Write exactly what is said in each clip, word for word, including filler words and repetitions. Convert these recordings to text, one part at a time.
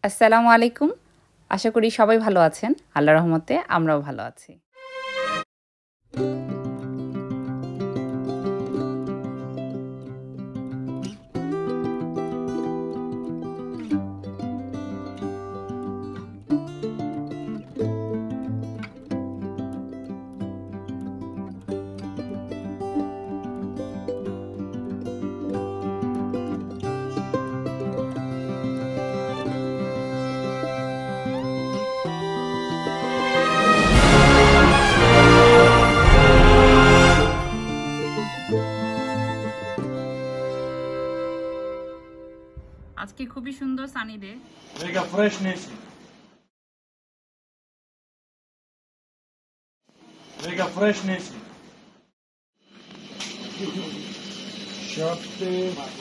আসসালামু আলাইকুম। আশা করি সবাই ভালো আছেন। আল্লাহর রহমতে আমরাও ভালো আছি। আজকে খুবই সুন্দর sunny day. Mega freshness. Mega freshness. Shorty.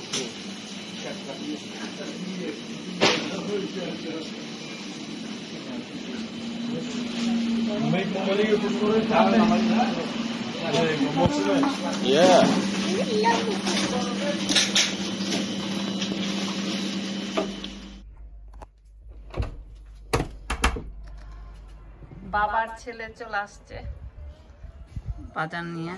Make money you put for it. Yeah. বাবার ছেলে চলে আসছে বাজার নিয়ে।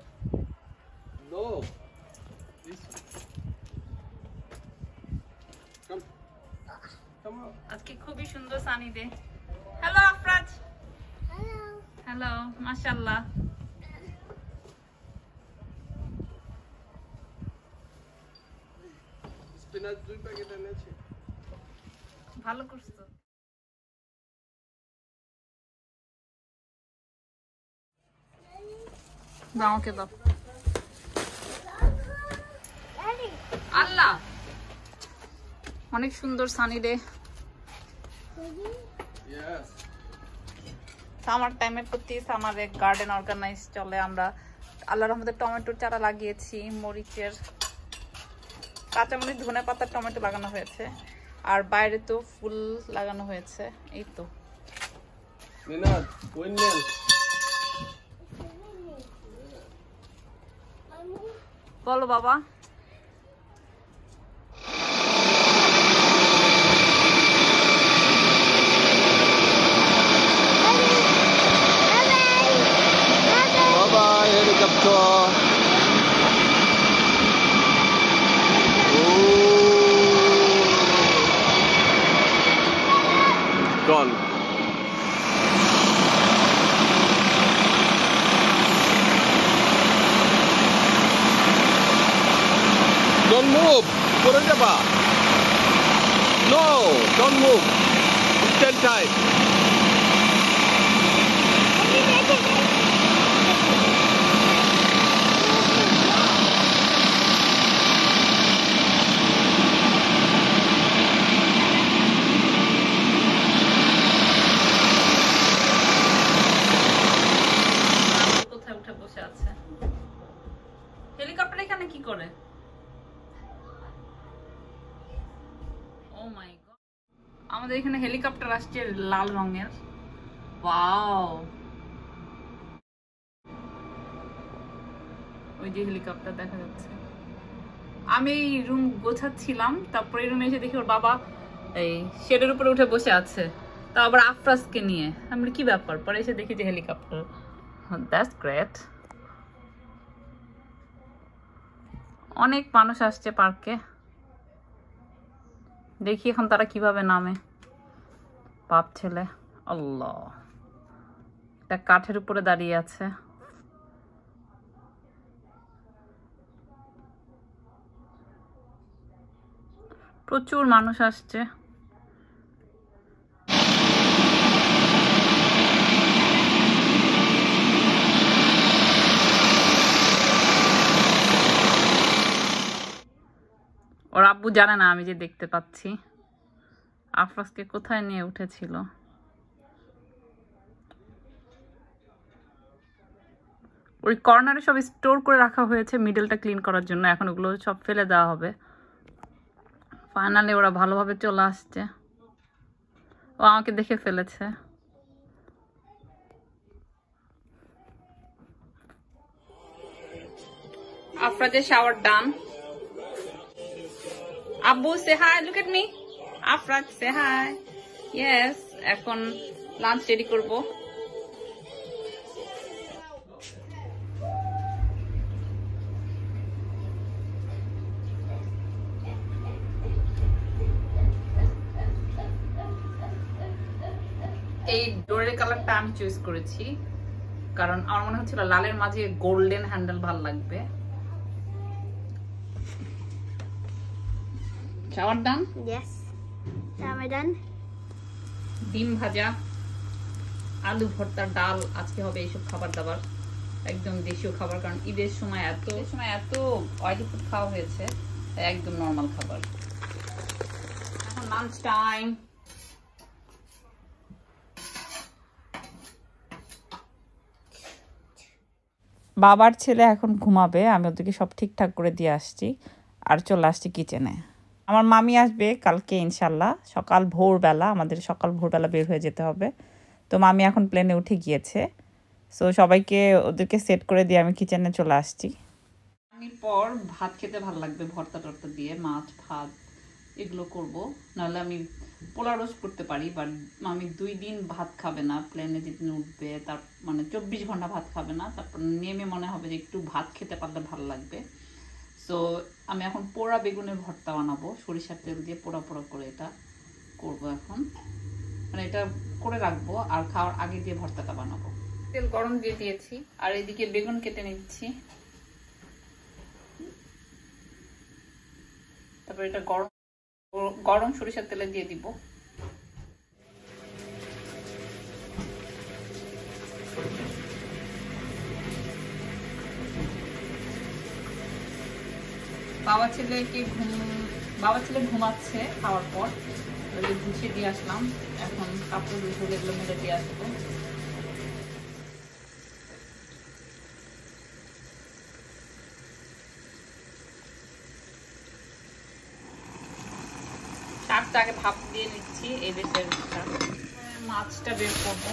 আজকে খুবই সুন্দর sunny day. Hello Afraz. Hello hello মাশাআল্লাহ। স্পিনাচ দুই প্যাকেট এনেছি। ভালো করছো। দাও কে দাও। আল্লাহ অনেক সুন্দর সানি ডে। সামার টাইমের প্রতি সামার এক গার্ডেন অর্গানাইজ চলে। আমরা আল্লাহর রহমতে টমেটোর চারা লাগিয়েছি, মরিচের, কাঁচামরিচ, ধনে পাতা, টমেটো লাগানো হয়েছে, আর বাইরে তো ফুল লাগানো হয়েছে। এই তো বলো বাবা। Bye-bye, helicopter. Gone. Don't move. Put it up. No, don't move. Stand tight. কোথায় উঠে বসে আছে? হেলিকপ্টার এখানে কি করে? আমাদের এখানে হেলিকপ্টার আসছে লাল রঙের। ওয়াও, ওই যে হেলিকপ্টার দেখা যাচ্ছে। আমি এই রুম গোছাচ্ছিলাম, তারপরে এই রুমে এসে দেখি ওর বাবা এই শেডের উপরে উঠে বসে আছে, তা আবার আফরাজকে নিয়ে। আমি কি ব্যাপার, পরে এসে দেখি যে হেলিকপ্টার। That's great. অনেক মানুষ আসছে পার্কে। দেখি এখন তারা কিভাবে নামে। বাপ ছেলে। আল্লাহ, একটা কাঠের উপরে দাঁড়িয়ে আছে। প্রচুর মানুষ আসছে। ওর আব্বু জানে না আমি যে দেখতে পাচ্ছি। আফরাজকে কোথায় নিয়ে উঠেছিল। ওই কর্নারে সব স্টোর করে রাখা হয়েছে মিডলটা ক্লিন করার জন্য। এখন ওগুলো সব ফেলে দেওয়া হবে। ফাইনালি ওরা ভালোভাবে চলে আসছে। ও আমাকে দেখে ফেলেছে। After the shower done, Abu say hi, look at me. Afraz say hi. Yes, এখন লাঞ্চ রেডি করব। এই ডোরের কালারটা আমি চুজ করেছি কারণ আমার মনে হচ্ছিল লালের মাঝে গোল্ডেন হ্যান্ডেল ভালো লাগবে। Shower done? Yes. Shower done. ডিম ভাজা, আলু ভর্তা, ডাল, আজকে হবে এইসব খাবার দাবার, একদম দেশীয় খাবার। কারণ ঈদের সময় এত সময় এত অয়েলি ফুড খাওয়া হয়েছে, একদম নর্মাল খাবার। এখন লাঞ্চ টাইম। বাবার ছেলে এখন ঘুমাবে, আমি ওদেরকে সব ঠিকঠাক করে দিয়ে আসছি আর চলে আসছি কিচেনে। আমার মামি আসবে কালকে ইনশাল্লাহ সকাল ভোরবেলা, আমাদের সকাল ভোরবেলা বের হয়ে যেতে হবে। তো মামি এখন প্লেনে উঠে গিয়েছে, সো সবাইকে ওদেরকে সেট করে দিয়ে আমি কিচেনে চলে আসছি। আমি পর ভাত খেতে ভালো লাগবে ভর্তা টর্তা দিয়ে, মাছ ভাত এগুলো করব, নাহলে আমি পোলা রোস্ট করতে পারি। বাট মামি দুই দিন ভাত খাবে না, প্লেনে যেদিন উঠবে তার মানে চব্বিশ ঘন্টা ভাত খাবে না, তারপর নেমে মনে হবে যে একটু ভাত খেতে পারলে ভালো লাগবে। সো আমি এখন পোড়া বেগুনের ভর্তা বানাবো, সরিষার তেল দিয়ে পোড়া পোড়া করে এটা করব এখন, মানে এটা করে রাখবো আর খাওয়ার আগে দিয়ে ভর্তাটা বানাবো। তেল গরম দিয়ে দিয়েছি আর এদিকে বেগুন কেটে নিচ্ছি। তারপর এটা গরম গরম সরিষার তেলে দিয়ে দিব। বাবা ছেলেকে ঘুম বাবা ছেলে ঘুমাচ্ছে খাওয়ার পর, গুছিয়ে দিয়ে আসলাম। এখন কাপড় ধুলে এগুলো মেলে দিয়ে আসবো। শাকটা আগে ভাপ দিয়ে নিচ্ছি, এই দেশের শাক। মাছটা বের করবো।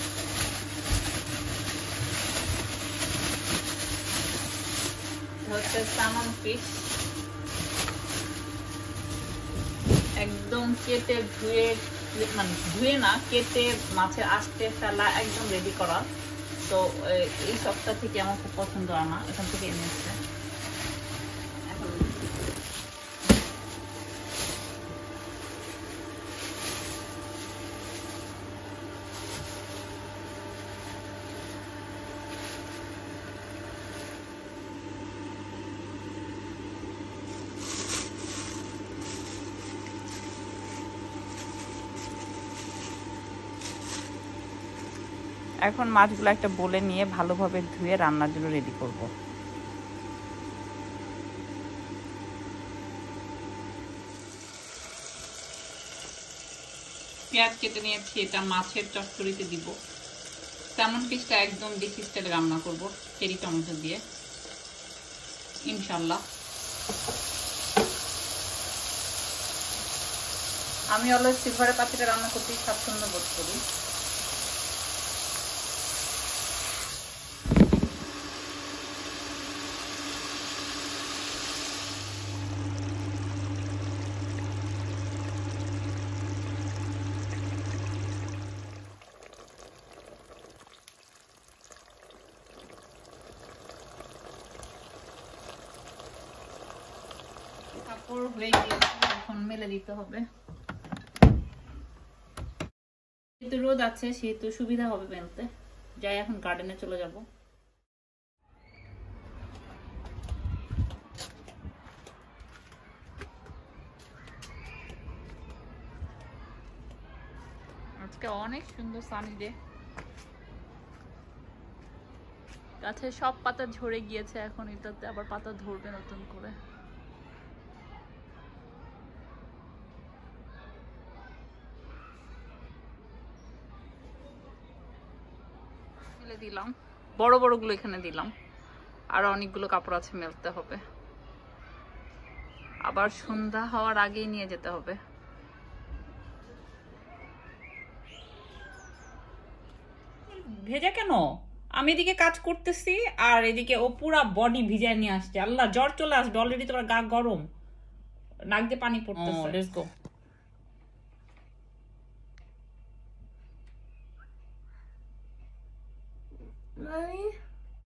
হচ্ছে সালমন ফিশ, একদম কেটে ধুয়ে, মানে ধুয়ে না কেটে মাছের আস্তে ফেলা একদম রেডি করা। তো এই সপ্তাহ থেকে আমার খুব পছন্দ, আনা এখান থেকে এনেছে। এখন এখন মাছগুলো একটা বলে নিয়ে ভালোভাবে ধুয়ে রান্নার জন্য রেডি করব। পেঁয়াজ কেটে নিয়েছি, এটা মাছের চচ্চড়িতে দিব। তেমন ফিশটা একদম দেশি স্টাইলে রান্না করব চেরি টমেটো দিয়ে ইনশাল্লাহ। আমি অলওয়েজ সিলভারের পাতিলে রান্না করতে স্বাচ্ছন্দ্য বোধ করি। কাপড় হয়ে গিয়েছে, এখন মেলে দিতে হবে। যেহেতু রোদ আছে সেহেতু সুবিধা হবে মেলতে। যাই এখন গার্ডেনে চলে যাব। আজকে অনেক সুন্দর সানি ডে। গাছের সব পাতা ঝরে গিয়েছে, এখন এটাতে আবার পাতা ধরবে নতুন করে। দিলাম বড় বড় গুলো এখানে দিলাম, আর অনেকগুলো কাপড় আছে মেলতে হবে, আবার সন্ধ্যা হওয়ার আগেই নিয়ে যেতে হবে। ভেজা কেন? আমি এদিকে কাজ করতেছি আর এদিকে ও পুরা বডি ভিজায় নিয়ে আসছে। আল্লাহ, জ্বর চলে আসবে অলরেডি, তোমার গা গরম, নাক দিয়ে পানি পড়তেছে। Let's go. Mommy?